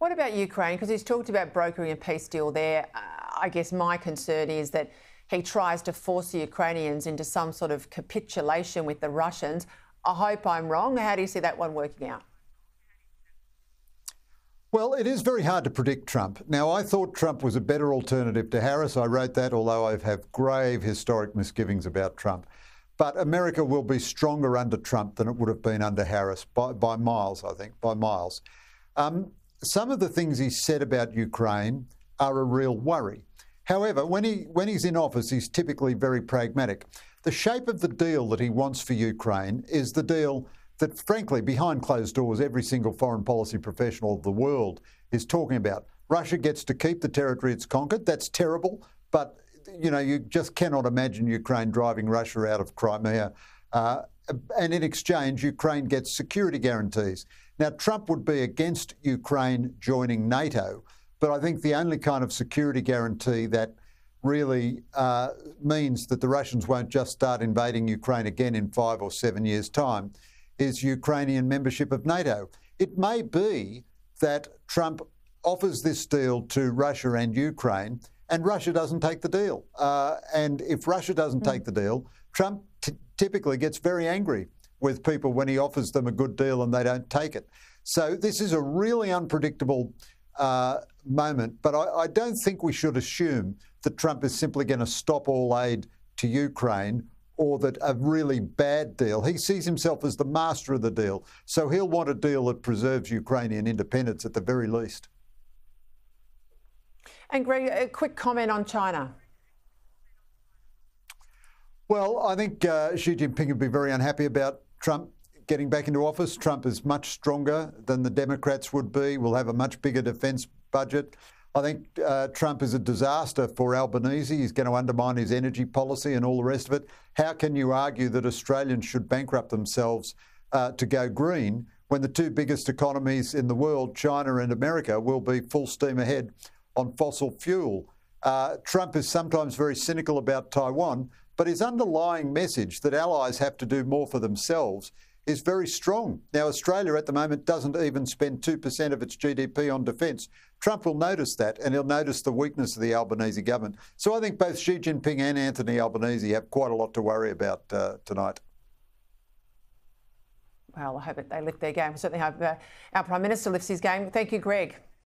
What about Ukraine? Because he's talked about brokering a peace deal there. I guess my concern is that he tries to force the Ukrainians into some sort of capitulation with the Russians. I hope I'm wrong. How do you see that one working out? Well, it is very hard to predict Trump. Now, I thought Trump was a better alternative to Harris. I wrote that, although I have grave historic misgivings about Trump. But America will be stronger under Trump than it would have been under Harris, by miles, I think, by miles. Some of the things he said about Ukraine are a real worry. However, when he's in office, he's typically very pragmatic. The shape of the deal that he wants for Ukraine is the deal that, frankly, behind closed doors, every single foreign policy professional of the world is talking about. Russia gets to keep the territory it's conquered. That's terrible, but you just cannot imagine Ukraine driving Russia out of Crimea. And in exchange, Ukraine gets security guarantees. Now, Trump would be against Ukraine joining NATO, but I think the only kind of security guarantee that really means that the Russians won't just start invading Ukraine again in 5 or 7 years' time is Ukrainian membership of NATO. It may be that Trump offers this deal to Russia and Ukraine, and Russia doesn't take the deal. And if Russia doesn't take the deal, Trump typically gets very angry with people when he offers them a good deal and they don't take it. So this is a really unpredictable moment, but I don't think we should assume that Trump is simply going to stop all aid to Ukraine or that a really bad deal. He sees himself as the master of the deal, so he'll want a deal that preserves Ukrainian independence at the very least. And Greg, a quick comment on China. Well, I think Xi Jinping would be very unhappy about Trump getting back into office. Trump is much stronger than the Democrats would be. We'll have a much bigger defence budget. I think Trump is a disaster for Albanese. He's going to undermine his energy policy and all the rest of it. How can you argue that Australians should bankrupt themselves to go green when the two biggest economies in the world, China and America, will be full steam ahead on fossil fuel? Trump is sometimes very cynical about Taiwan, but his underlying message that allies have to do more for themselves is very strong. Now, Australia at the moment doesn't even spend 2% of its GDP on defence. Trump will notice that, and he'll notice the weakness of the Albanese government. So I think both Xi Jinping and Anthony Albanese have quite a lot to worry about tonight. Well, I hope that they lift their game. We certainly hope our Prime Minister lifts his game. Thank you, Greg.